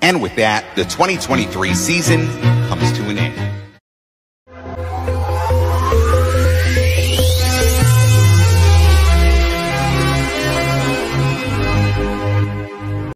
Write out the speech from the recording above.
And with that, the 2023 season comes to an end.